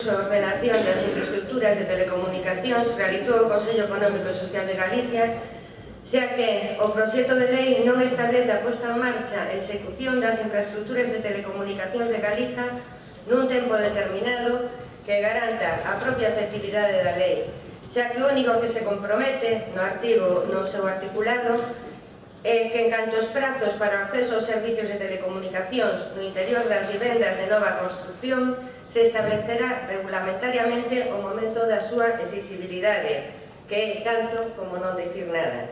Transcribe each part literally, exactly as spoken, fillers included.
de ordenación das infraestructuras de telecomunicacións realizou o Consello Económico e Social de Galicia, xa que o proxecto de lei non establece a posta en marcha e execución das infraestructuras de telecomunicacións de Galiza nun tempo determinado que garanta a propia efectividade da lei, xa que o único que se compromete no artigo, no seu articulado, é que en canto os prazos para o acceso aos servicios de telecomunicacións no interior das vivendas de nova construción se establecerá regulamentariamente o momento da súa exigibilidade, que é tanto como non dicir nada.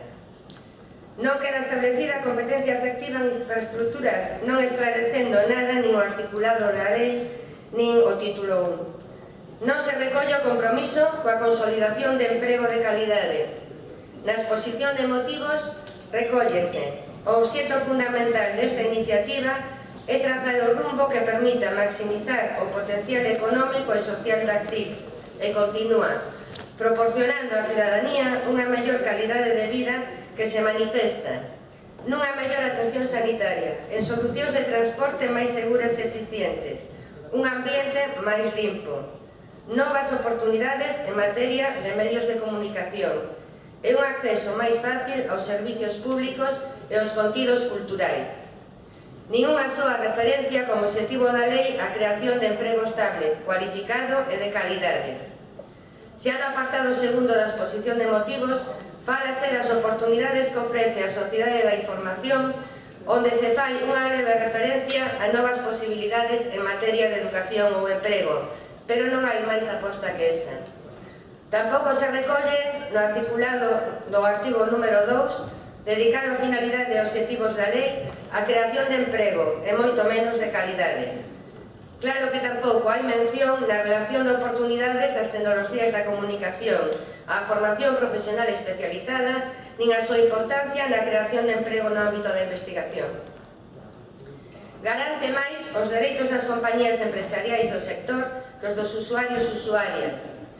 Non queda establecida a competencia efectiva en infraestructuras, non esclarecendo nada nin o articulado da lei, nin o título un. Non se recolle o compromiso coa consolidación de emprego de calidade. Na exposición de motivos recóllese o obxecto fundamental desta iniciativa é trazar o rumbo que permita maximizar o potencial económico e social da actriz e continúa proporcionando á cidadanía unha mellor calidade de vida que se manifesta nunha mellor atención sanitaria, en solucións de transporte máis seguras e eficientes, un ambiente máis limpo, novas oportunidades en materia de medios de comunicación e un acceso máis fácil aos servicios públicos e aos contidos culturais. Ninguna soa referencia como obxectivo da lei a creación de emprego estable, cualificado e de calidade. Xa no apartado segundo da exposición de motivos, fálase das oportunidades que ofrece a sociedade da información, onde se fai unha breve referencia a novas posibilidades en materia de educación ou emprego, pero non hai máis aposta que esa. Tampouco se recolle no articulado do artigo número dous, dedicado a finalidade e obxectivos da lei, a creación de emprego e moito menos de calidade. Claro que tampouco hai mención na relación de oportunidades das tecnoloxías da comunicación, a formación profesional especializada, nin a súa importancia na creación de emprego no ámbito da investigación. Garante máis os dereitos das compañías empresariais do sector que os dos usuarios e usuarias.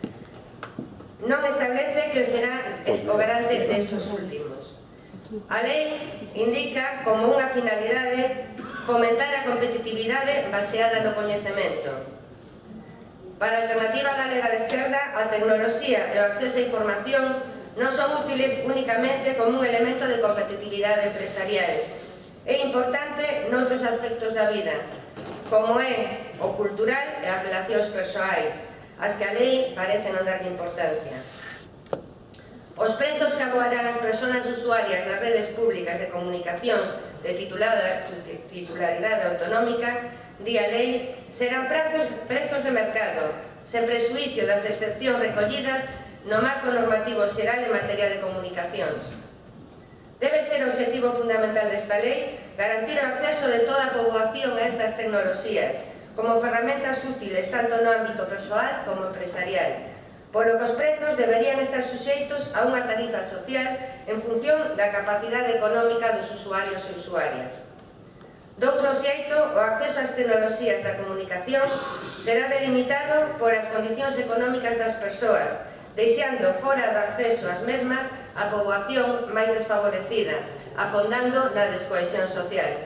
Non establece que será o garante destes últimos. A lei indica como unha finalidade fomentar a competitividade baseada no coñecemento. Para a alternativa galega de esquerda, a tecnoloxía e o acceso á información non son útiles únicamente como un elemento de competitividade empresarial. É importante noutros aspectos da vida, como é o cultural e as relacións persoais, as que a lei parece non darlle importancia. Os prezos que aboarán as persoas usuarias das redes públicas de comunicacións de titularidade autonómica, di a lei, serán prezos de mercado, sen presuicio das excepcións recollidas no marco normativo xeral en materia de comunicacións. Debe ser o obxectivo fundamental desta lei garantir o acceso de toda a poboación a estas tecnoloxías como ferramentas útiles tanto no ámbito persoal como empresarial, polo que os prezos deberían estar suxeitos a unha tarifa social en función da capacidade económica dos usuarios e usuarias. Doutro xeito, o acceso ás tecnoloxías da comunicación será delimitado por as condicións económicas das persoas, deixando fora do acceso ás mesmas a poboación máis desfavorecida, afondando na descohesión social.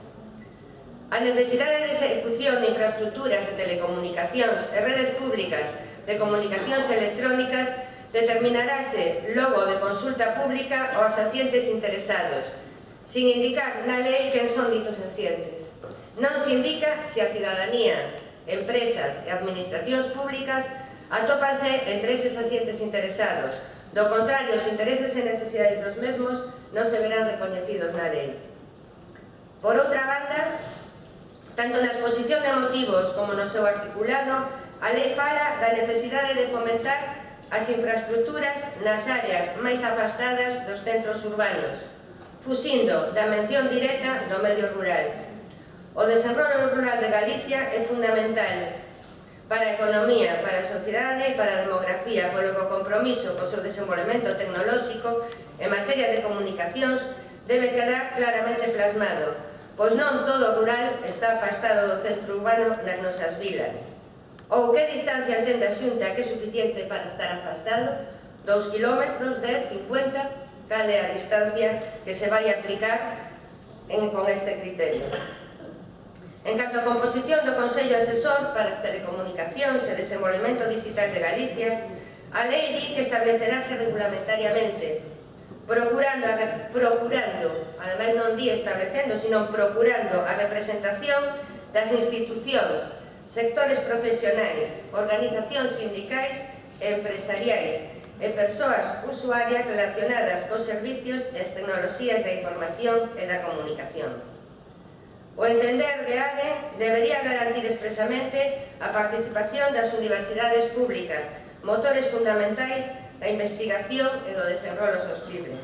A necesidade de execución de infraestructuras de telecomunicacións e redes públicas de comunicacións electrónicas determinarase logo de consulta pública aos asientes interesados, sin indicar na lei quen son ditos asientes. Non se indica se a cidadanía, empresas e administracións públicas atópanse entre eses asientes interesados. Do contrario, os intereses e necesidades dos mesmos non se verán recoñecidos na lei. Por outra banda, tanto na exposición de motivos como no seu articulado, a lei fala da necesidade de fomentar as infraestructuras nas áreas máis afastadas dos centros urbanos, fuxindo da mención directa do medio rural. O desenvolvemento rural de Galicia é fundamental para a economía, para a sociedade e para a demografía, polo que o compromiso co seu desenvolvemento tecnolóxico en materia de comunicacións debe quedar claramente plasmado, pois non todo o rural está afastado do centro urbano nas nosas vilas. Ou que distancia entende a Xunta que é suficiente para estar afastado? Dous kilómetros, dez, cincuenta, cal é a distancia que se vai aplicar en, con este criterio? En canto á composición do Consello Asesor para as Telecomunicacións e Desenvolvemento Digital de Galicia, a lei di que establecerase regulamentariamente, procurando, a, procurando, ademais non di establecendo, sino procurando a representación das institucións, sectores profesionais, organizacións sindicais e empresariais e persoas usuarias relacionadas cos servicios e as tecnoloxías da información e da comunicación. O entender de A D E debería garantir expresamente a participación das universidades públicas, motores fundamentais da investigación e do desenrolo sostible.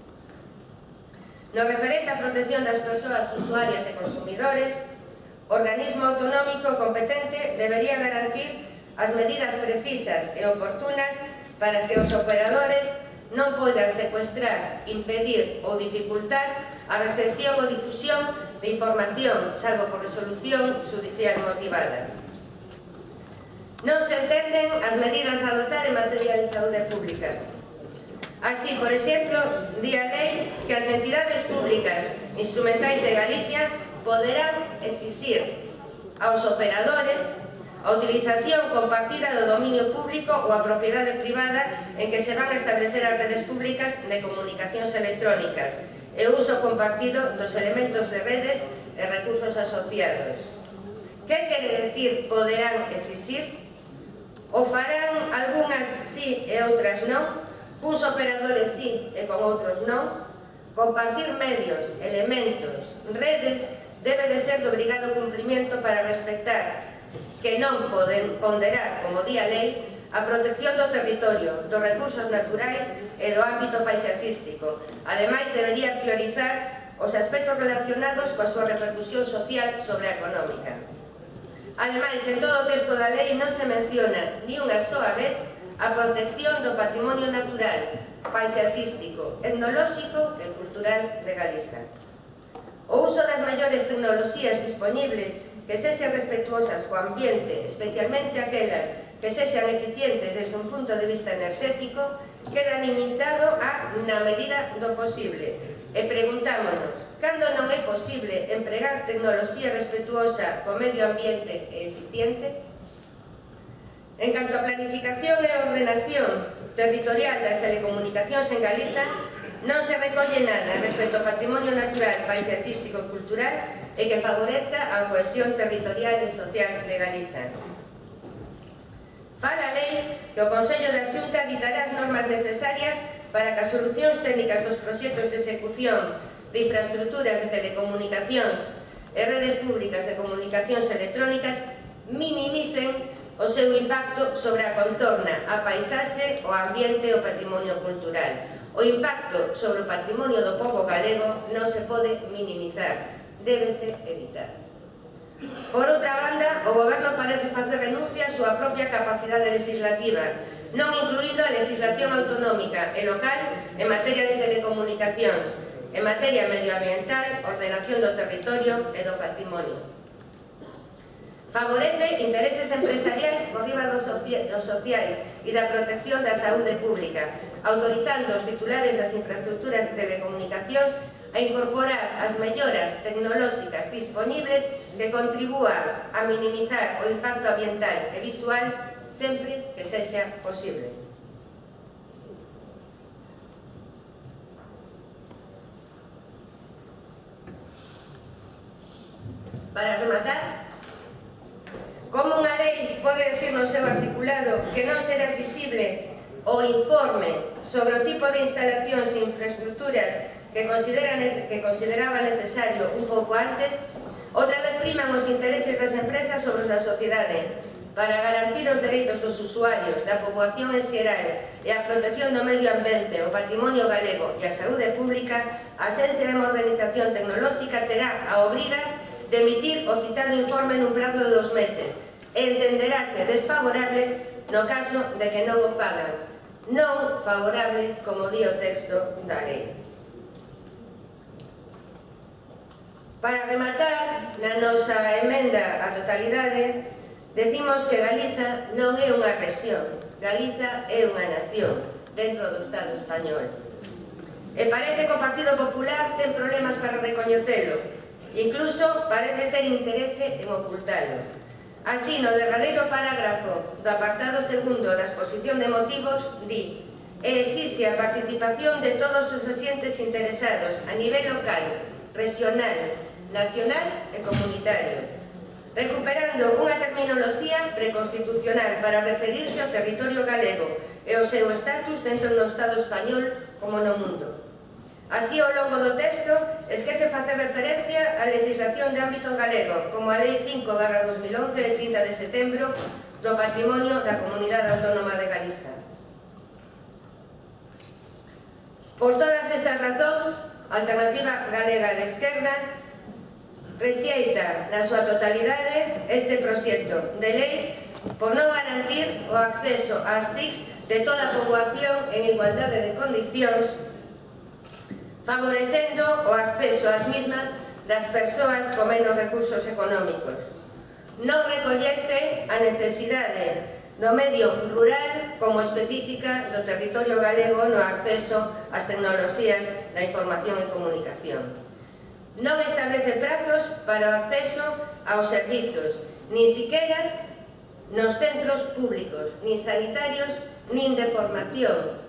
No referente á protección das persoas usuarias e consumidores, o organismo autonómico competente debería garantir as medidas precisas e oportunas para que os operadores non poidan secuestrar, impedir ou dificultar a recepción ou difusión de información, salvo por resolución judicial motivada. Non se entenden as medidas a adoptar en materia de saúde pública. Así, por exemplo, di a lei que as entidades públicas instrumentais de Galicia poderán exixir aos operadores a utilización compartida do dominio público ou a propiedade privada en que se van a establecer as redes públicas de comunicacións electrónicas e o uso compartido dos elementos de redes e recursos asociados. Que quere decir poderán exixir? O farán algunhas sí e outras non? Uns operadores sí e con outros non? Compartir medios, elementos, redes debe de ser de obrigado cumprimento para respectar que non poden ponderar, como di a lei, a protección do territorio, dos recursos naturais e do ámbito paisaxístico. Ademais, debería priorizar os aspectos relacionados coa súa repercusión social sobre a económica. Ademais, en todo o texto da lei non se menciona ni unha soa vez a protección do patrimonio natural, paisaxístico, etnolóxico e cultural de Galiza. O uso das maiores tecnoloxías disponibles que sexan respetuosas co ambiente, especialmente aquelas que sexan eficientes desde un punto de vista enerxético, queda limitado a na medida do posible. E preguntámonos, cando non é posible empregar tecnoloxía respetuosa co medio ambiente e eficiente? En canto a planificación e ordenación territorial das telecomunicacións en Galiza, non se recolle nada respecto ao patrimonio natural, paisaxístico e cultural e que favorezca a cohesión territorial e social de Galiza. Fala a lei que o Consello da Xunta ditará as normas necesarias para que as solucións técnicas dos proxectos de execución de infraestructuras de telecomunicacións e redes públicas de comunicacións electrónicas minimicen o seu impacto sobre a contorna, a paisaxe, o ambiente e o patrimonio cultural. O impacto sobre o patrimonio do pobo galego non se pode minimizar, débese evitar. Por outra banda, o Goberno parece facer renuncia á súa propia capacidade legislativa, non incluíndo a legislación autonómica e local en materia de telecomunicacións, en materia medioambiental, ordenación do territorio e do patrimonio. Favorece intereses empresariais por riba dos sociais e da protección da saúde pública, autorizando os titulares das infraestructuras de telecomunicacións a incorporar as melloras tecnolóxicas disponibles que contribúan a minimizar o impacto ambiental e visual sempre que sexa posible. Para rematar, como unha lei pode decir no seu articulado que non será exixible o informe sobre o tipo de instalacións e infraestructuras que, que consideraba necesario un pouco antes, outra vez priman os intereses das empresas sobre os da sociedade para garantir os dereitos dos usuarios, da poboación en xeral e a protección do medio ambiente, o patrimonio galego e a saúde pública. A Axencia de Modernización Tecnolóxica terá a obriga de emitir o citado informe nun prazo de dos meses e entenderase desfavorable no caso de que non o fagan. Non favorable, como di o texto da lei. Para rematar, na nosa emenda á totalidade, decimos que Galiza non é unha rexión, Galiza é unha nación dentro do Estado español. E parece que o Partido Popular ten problemas para recoñecelo, Incluso parece ter interese en ocultalo. Así, no derradeiro parágrafo do apartado segundo da exposición de motivos, di: e exixe a participación de todos os axentes interesados a nivel local, regional, nacional e comunitario, recuperando unha terminoloxía preconstitucional para referirse ao territorio galego e ao seu estatus dentro do Estado español como no mundo. Así, ao longo do texto, esquece facer referencia á legislación de ámbito galego, como a Lei cinco barra dos mil once de trinta de setembro do Patrimonio da Comunidade Autónoma de Galiza. Por todas estas razóns, a Alternativa Galega de Esquerda rexeita na súa totalidade este proxecto de lei por non garantir o acceso ás T I Cs de toda a poboación en igualdade de condicións, favorecendo o acceso ás mismas das persoas con menos recursos económicos. Non recollece a necesidade do medio rural como específica do territorio galego no acceso ás tecnoloxías da información e comunicación. Non establece prazos para o acceso aos servizos, nin siquera nos centros públicos, nin sanitarios, nin de formación.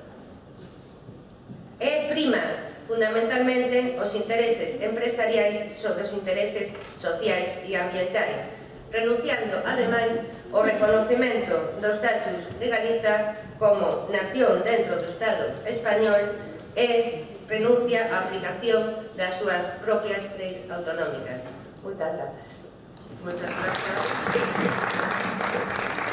E prima fundamentalmente os intereses empresariais sobre os intereses sociais e ambientais, renunciando, ademais, ao reconocemento do estatus de Galiza como nación dentro do Estado español e renuncia á aplicación das súas propias leis autonómicas. Moitas grazas. Moitas grazas.